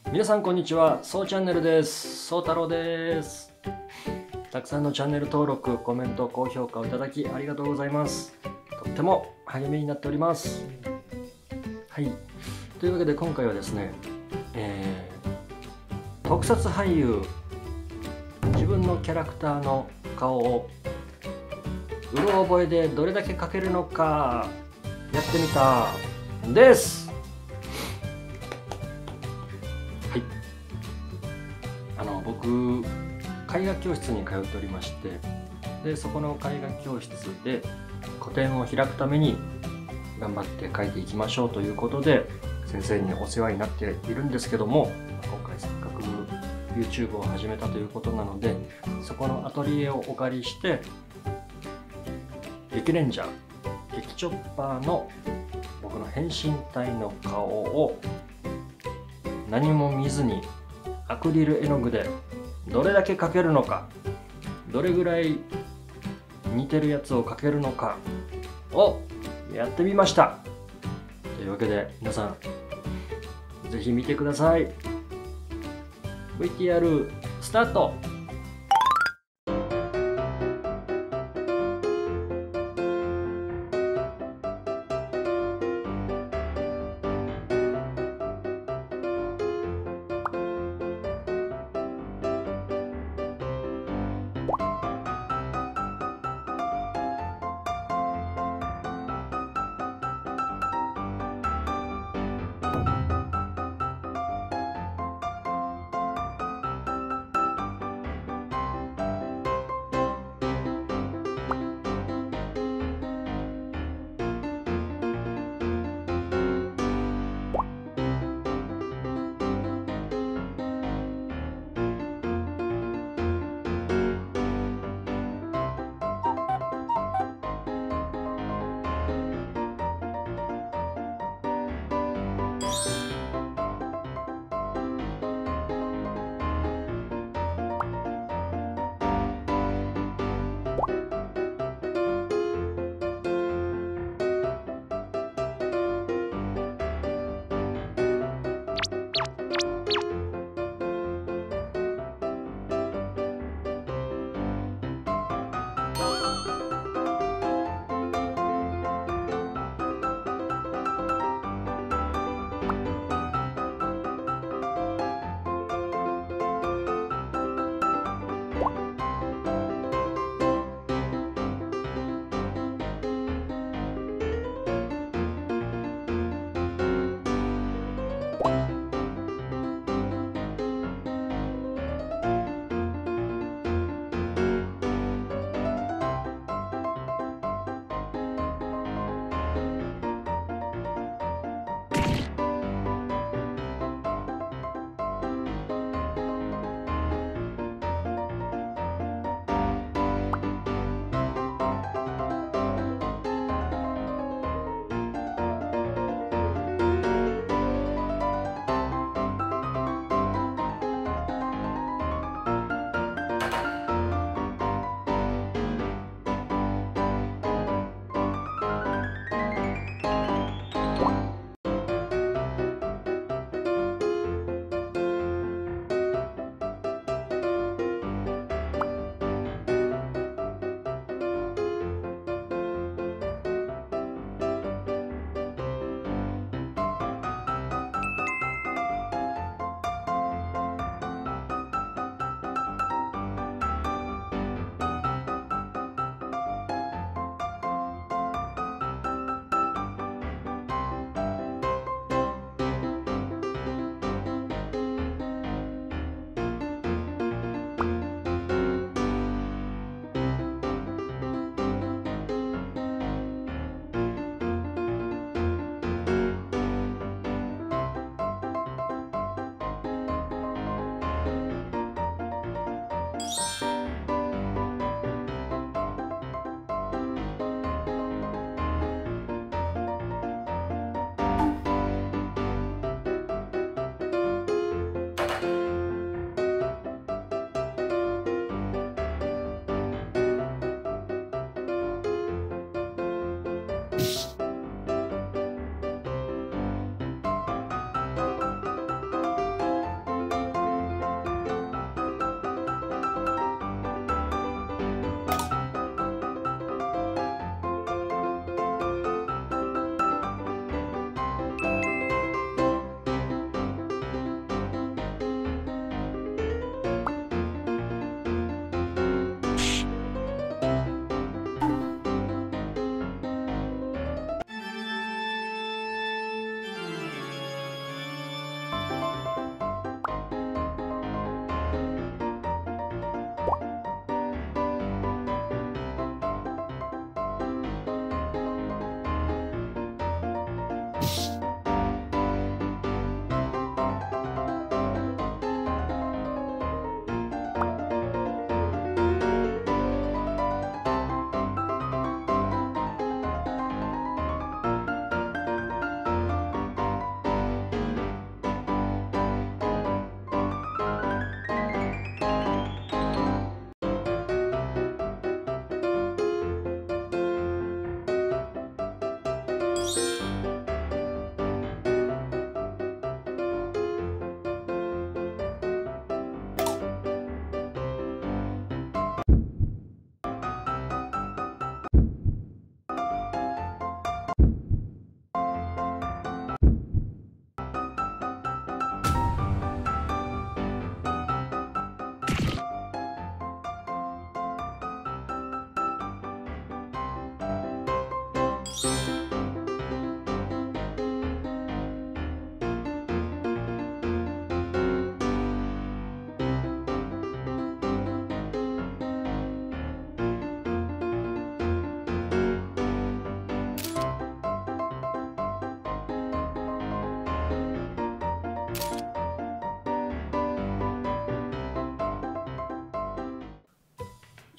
皆さんこんにちは、そうチャンネルです。そう太郎です。たくさんのチャンネル登録、コメント、高評価をいただきありがとうございます。とっても励みになっております。はい。というわけで今回はですね、特撮俳優、自分のキャラクターの顔をうろ覚えでどれだけ描けるのかやってみたです。はい。僕絵画教室に通っておりまして、でそこの絵画教室で個展を開くために頑張って描いていきましょうということで先生にお世話になっているんですけども、今回せっかく YouTube を始めたということなので、そこのアトリエをお借りして劇レンジャー劇チョッパーの僕の変身体の顔を何も見ずにアクリル絵の具でどれだけ描けるのか、どれぐらい似てるやつを描けるのかをやってみました。というわけで皆さんぜひ見てください。 VTR スタート。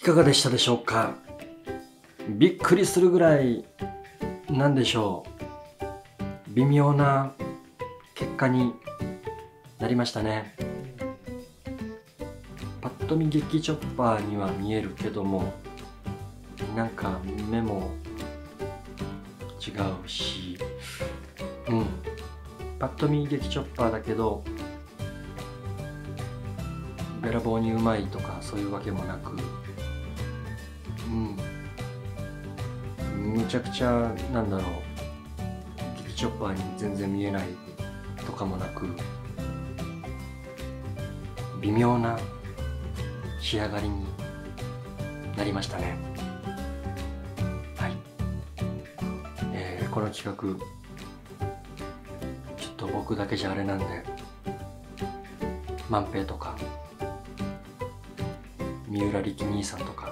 かがでしたでしょうか。びっくりするぐらい、なんでしょう、微妙な結果になりましたね。パッと見激チョッパーには見えるけども、なんか目も違うし、パッと見激チョッパーだけどべらぼうにうまいとかそういうわけもなく、むちゃくちゃなんだろう、激チョッパーに全然見えないとかもなく、微妙な仕上がりになりましたね。はい、この企画ちょっと僕だけじゃあれなんで、万平とか三浦力兄さんとか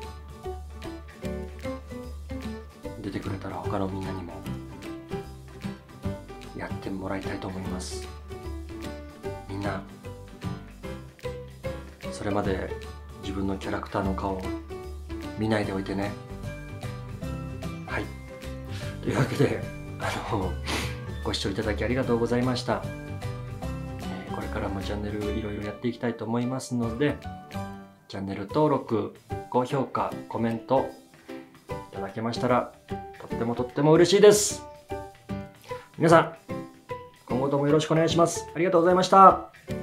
出てくれたら他のみんなにもやってもらいたいと思います。みんなそれまで自分のキャラクターの顔を見ないでおいてね。はい、というわけでご視聴いただきありがとうございました。これからもチャンネルいろいろやっていきたいと思いますので、チャンネル登録、高評価、コメントいただけましたらとっても嬉しいです。皆さん今後ともよろしくお願いします。ありがとうございました。